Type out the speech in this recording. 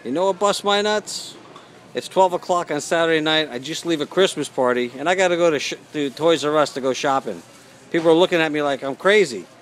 You know what busts my nuts? It's 12 o'clock on Saturday night. I just leave a Christmas party, and I got to go to Toys R Us to go shopping. People are looking at me like I'm crazy.